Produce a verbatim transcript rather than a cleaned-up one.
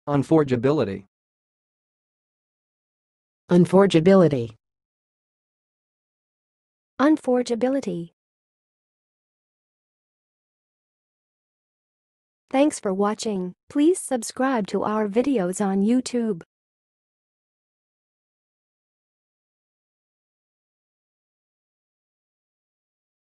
unforgeability, unforgeability, unforgeability. Thanks for watching. Please subscribe to our videos on YouTube.